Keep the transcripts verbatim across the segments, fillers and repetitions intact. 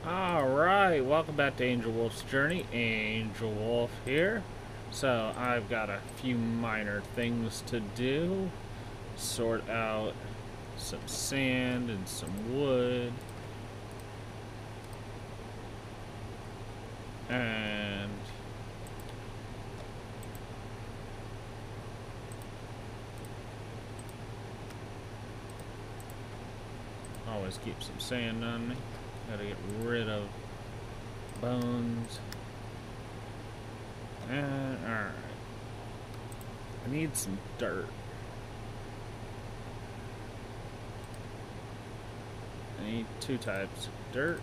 Alright, welcome back to Angelwolf's Journey. Angelwolf here. So, I've got a few minor things to do. Sort out some sand and some wood. And always keep some sand on me. Gotta get rid of bones. And alright. I need some dirt. I need two types of dirt.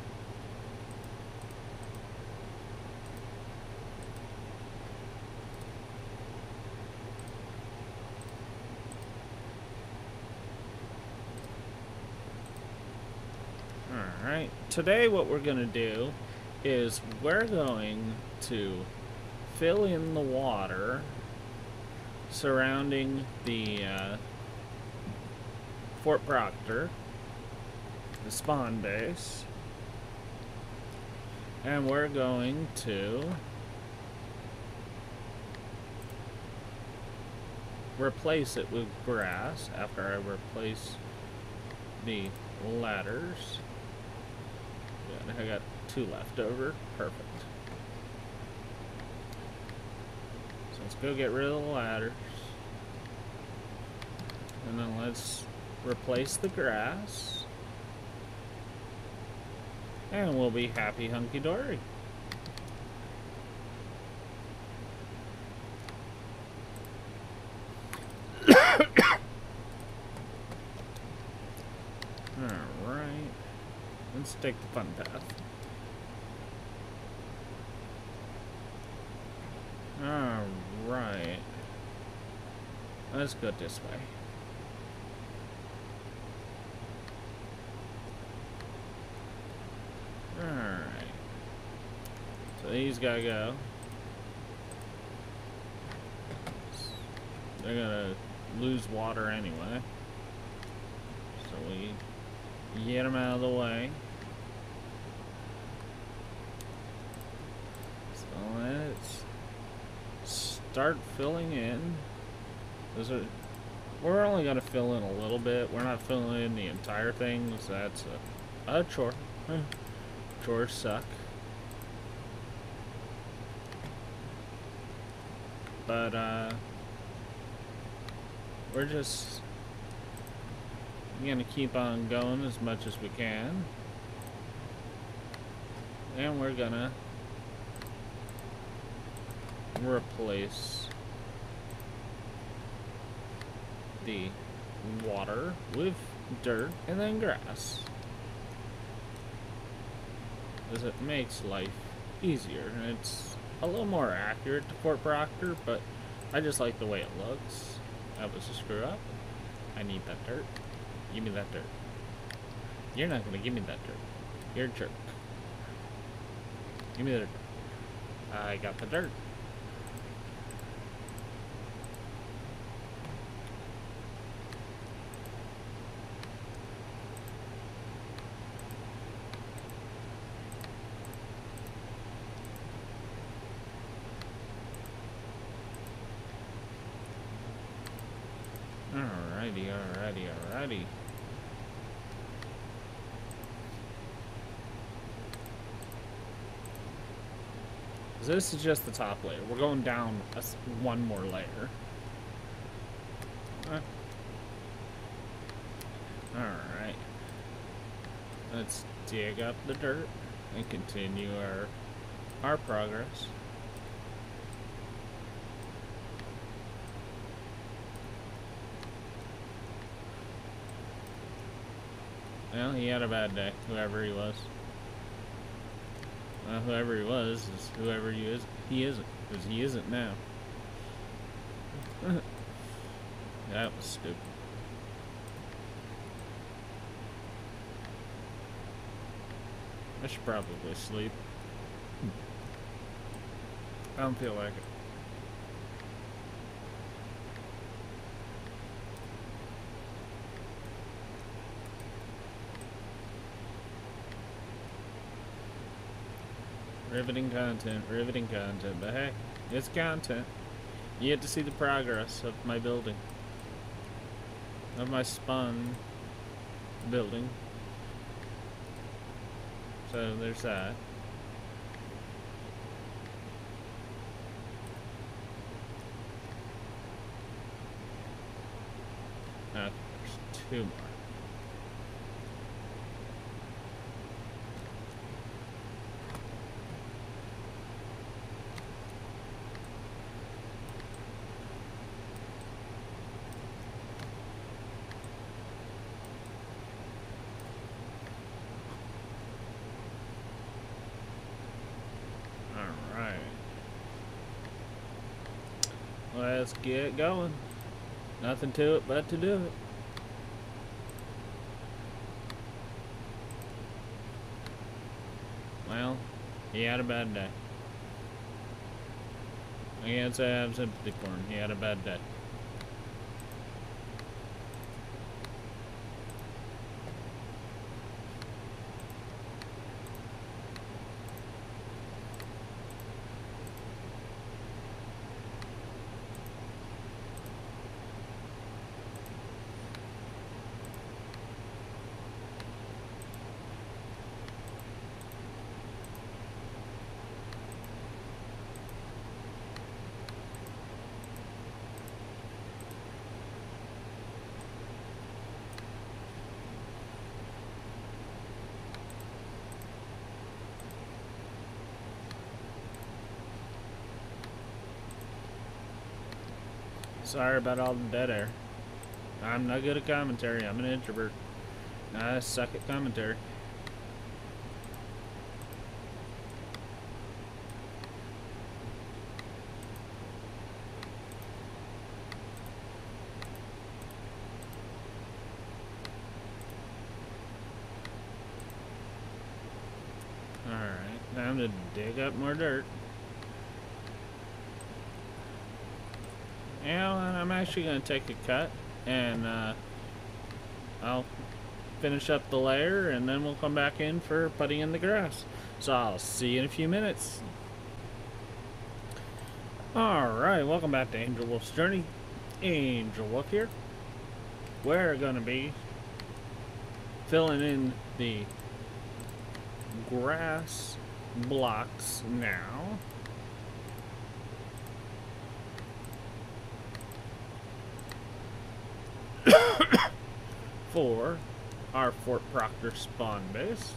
Alright, today what we're going to do is we're going to fill in the water surrounding the uh, Fort Proctor, the spawn base, and we're going to replace it with grass after I replace the ladders. I got two left over. Perfect. So let's go get rid of the ladders. And then let's replace the grass. And we'll be happy hunky-dory. Alright. Let's take the fun path. Alright. Let's go this way. Alright. So these gotta go. They're gonna lose water anyway. So we get them out of the way. So let's start filling in. Those are, we're only going to fill in a little bit. We're not filling in the entire thing, so that's a, a chore. Chores suck. But, uh, we're just going to keep on going as much as we can. And we're going to replace the water with dirt and then grass, as it makes life easier. And it's a little more accurate to Fort Proctor, but I just like the way it looks. That was a screw up. I need that dirt. Give me that dirt. You're not gonna give me that dirt. You're a jerk. Give me the dirt. I got the dirt. Alrighty, alrighty, alrighty. So this is just the top layer. We're going down a, one more layer. Uh, Alright. Let's dig up the dirt and continue our our progress. Well, he had a bad day, whoever he was. Well, whoever he was is whoever he is. He isn't, because he isn't now. That was stupid. I should probably sleep. I don't feel like it. Riveting content, riveting content, but hey, it's content. You get to see the progress of my building. Of my spun building. So there's that. Uh, there's two more. Let's get going. Nothing to it but to do it. Well, he had a bad day. I can't say I have sympathy for him. He had a bad day. Sorry about all the dead air. I'm not good at commentary. I'm an introvert. I suck at commentary. Alright, time to dig up more dirt. Yeah, and I'm actually going to take a cut, and uh, I'll finish up the layer, and then we'll come back in for putting in the grass. So I'll see you in a few minutes. Alright, welcome back to Angelwolf's Journey. Angelwolf here. We're going to be filling in the grass blocks now. For our Fort Proctor spawn base.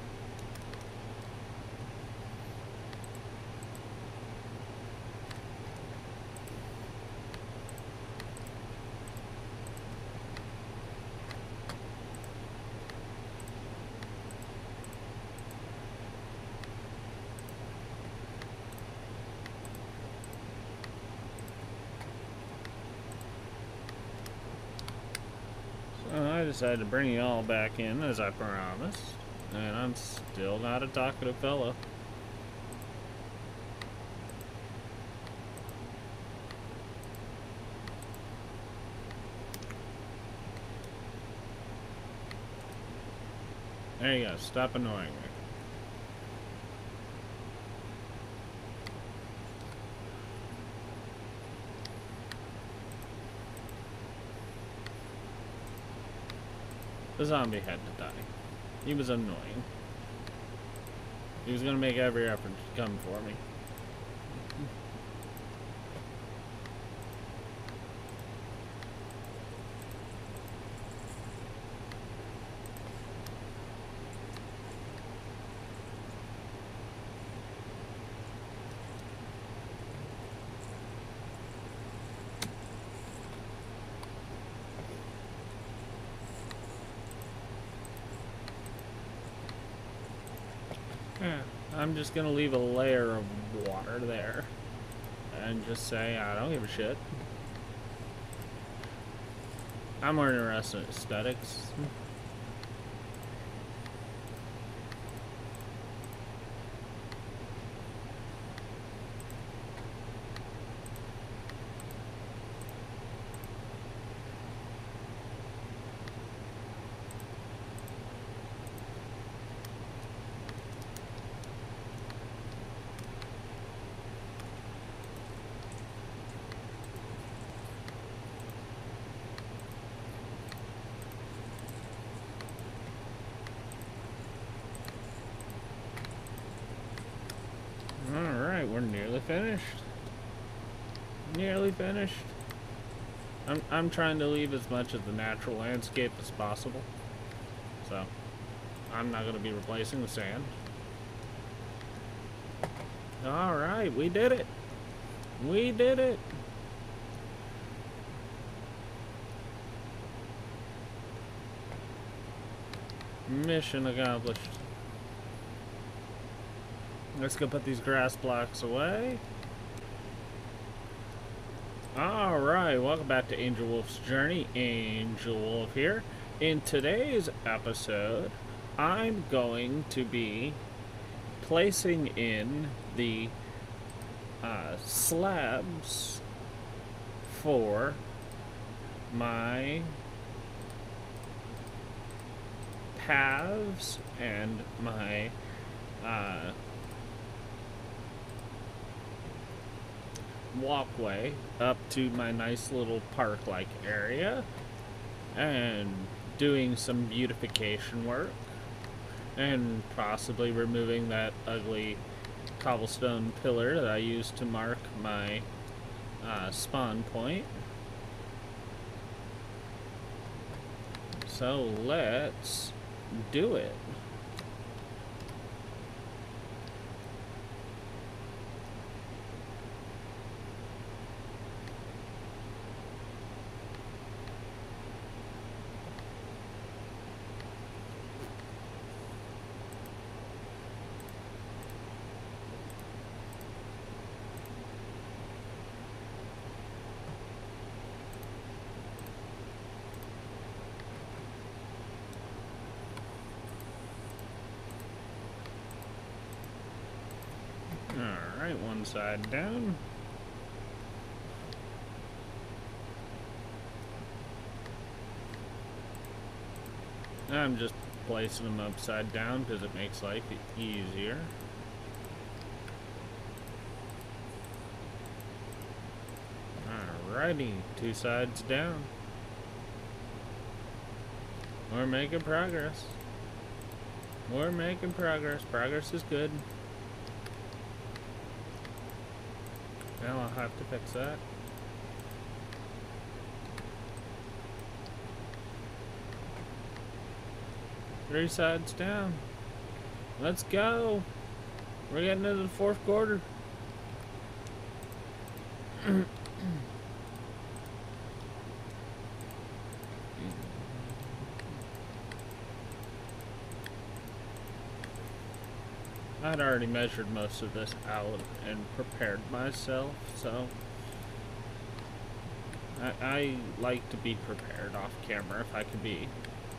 I decided to bring you all back in as I promised, and I'm still not a talkative fellow. There you go, stop annoying me. The zombie had to die. He was annoying. He was gonna make every effort to come for me. Yeah, I'm just gonna leave a layer of water there and just say I don't give a shit. I'm more interested in aesthetics. we're nearly finished. Nearly finished. I'm, I'm trying to leave as much of the natural landscape as possible. So, I'm not going to be replacing the sand. Alright, we did it. We did it. Mission accomplished. Let's go put these grass blocks away. Alright, welcome back to Angelwolf's Journey. Angelwolf here. In today's episode, I'm going to be placing in the uh, slabs for my paths and my uh, walkway up to my nice little park-like area, and doing some beautification work and possibly removing that ugly cobblestone pillar that I used to mark my uh, spawn point. So let's do it. Alright, one side down. I'm just placing them upside down because it makes life easier. Alrighty, two sides down. We're making progress. We're making progress. Progress is good. Now I'll have to fix that. Three sides down. Let's go. We're getting into the fourth quarter. I'd already measured most of this out and prepared myself, so I, I like to be prepared off camera if I could be.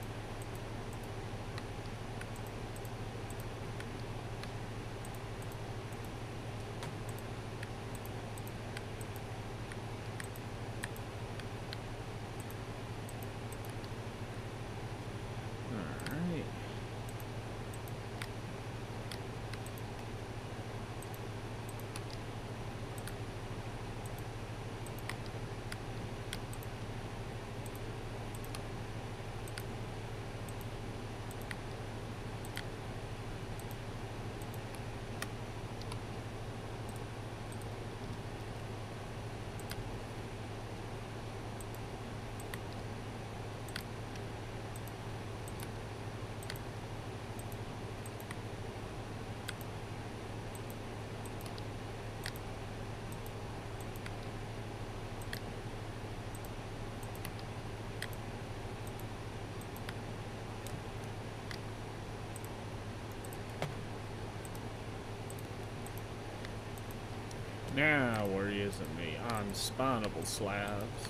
Now we're using the unspawnable slabs.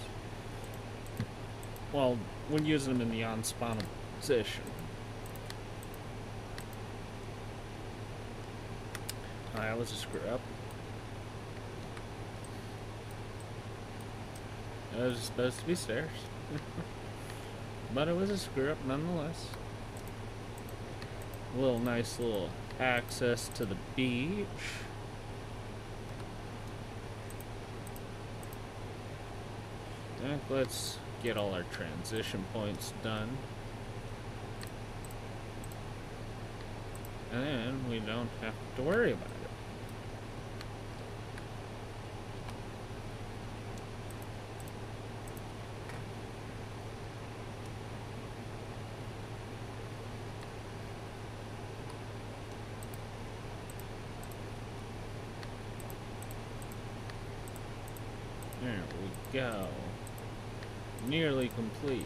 Well, we're using them in the unspawnable position. Oh, that was a screw up. It was supposed to be stairs. But it was a screw up nonetheless. A little nice little access to the beach. Let's get all our transition points done. And then we don't have to worry about it. go. Nearly complete.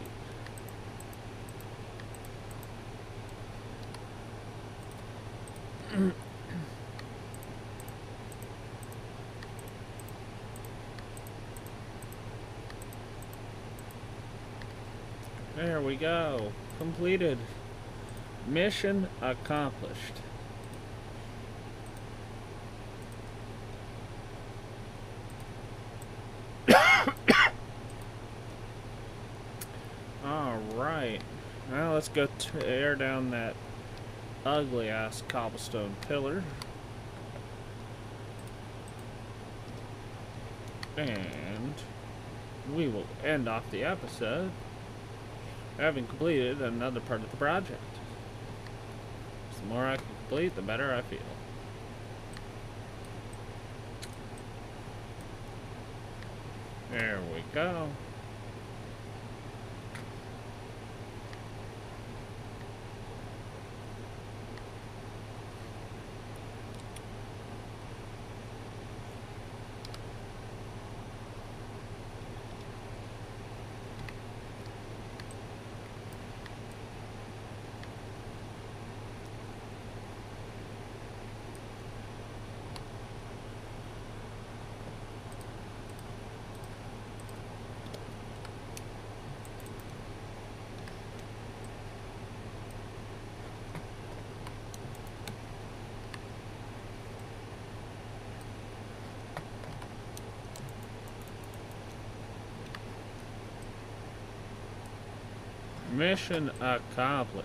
There we go. Completed. Mission accomplished. Alright. Now let's go tear down that ugly ass cobblestone pillar. And we will end off the episode having completed another part of the project. The more I can complete, the better I feel. There we go. Mission accomplished.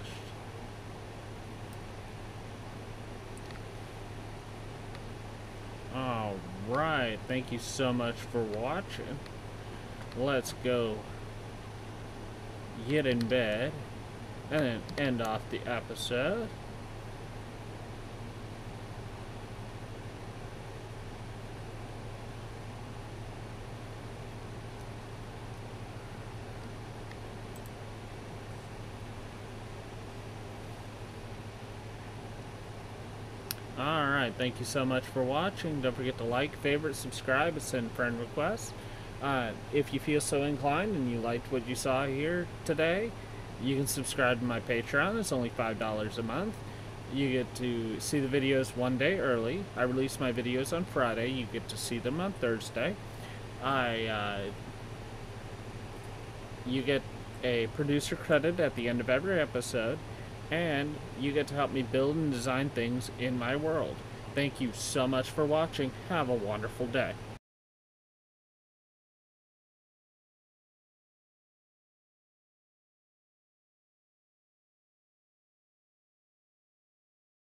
Alright, thank you so much for watching. Let's go get in bed and then end off the episode. Alright, thank you so much for watching. Don't forget to like, favorite, subscribe, and send friend requests. Uh, if you feel so inclined and you liked what you saw here today, you can subscribe to my Patreon. It's only five dollars a month. You get to see the videos one day early. I release my videos on Friday. You get to see them on Thursday. I, uh, you get a producer credit at the end of every episode. And you get to help me build and design things in my world. Thank you so much for watching. Have a wonderful day.